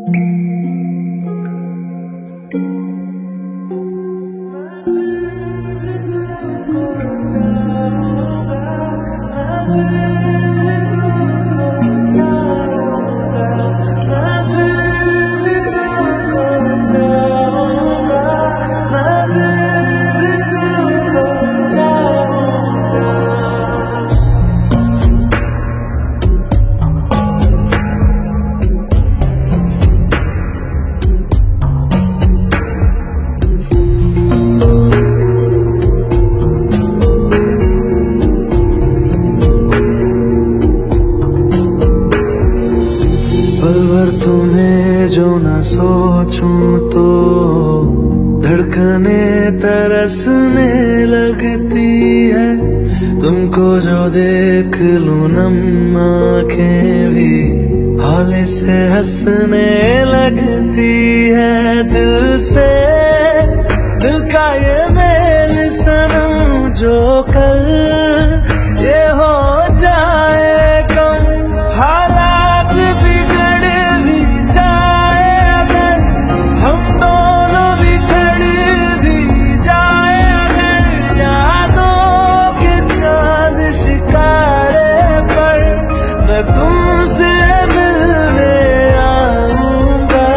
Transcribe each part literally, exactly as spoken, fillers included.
तुम्हें जो न सोचूं तो धड़कने तरसने लगती है। तुमको जो देख लूं नम आँखें भी हौले से हंसने लगती है। दिल से दिल का ये मेल सनम जो कल ये हो जाए कम, हालात बिगड़ भी जाए अगर, हम दोनों बिछड़ भी जाए अगर, यादों के चांद शिकारे पर मैं तुमसे मिलने आऊंगा।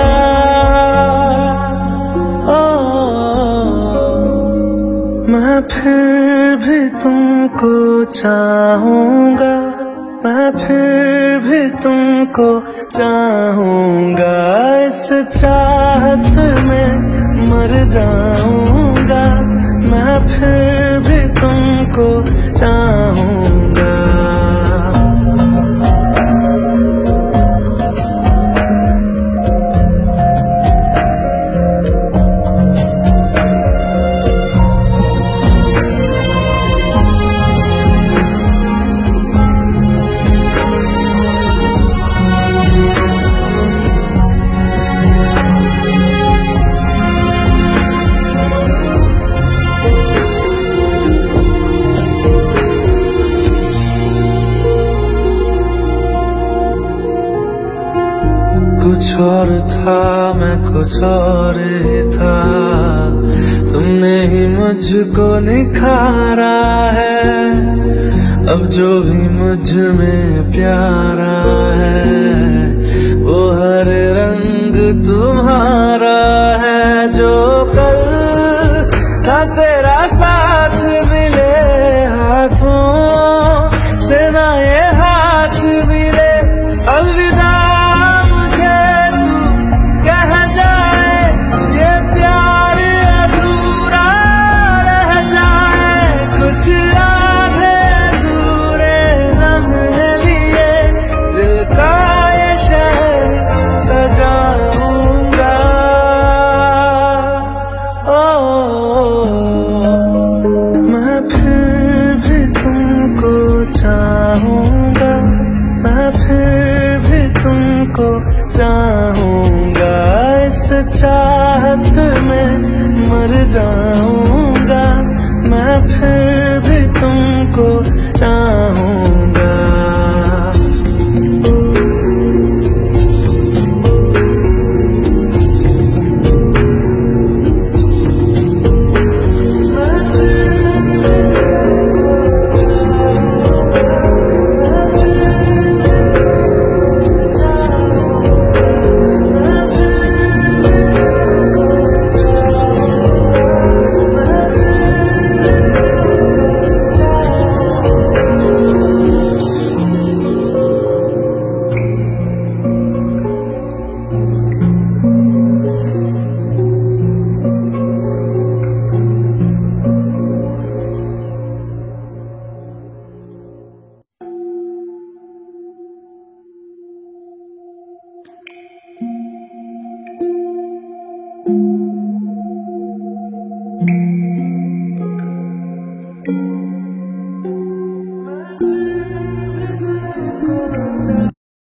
मैं फिर भी तुमको चाहूंगा, मैं फिर भी तुमको चाहूंगा। इस चाहत में मर जाऊंगा, मैं फिर भी तुमको चाहूंगा। कुछ और था मैं कुछ और था, तुमने ही मुझको निखारा है। अब जो भी मुझ में प्यारा है वो हर रंग तुम्हारा है। जो कल था तेरा साथ मिले हाथों से ना ये हाथ मिले। अलविदा चाहूंगा, मैं फिर भी तुमको चाहूंगा। इस चाहत में मर जाऊं।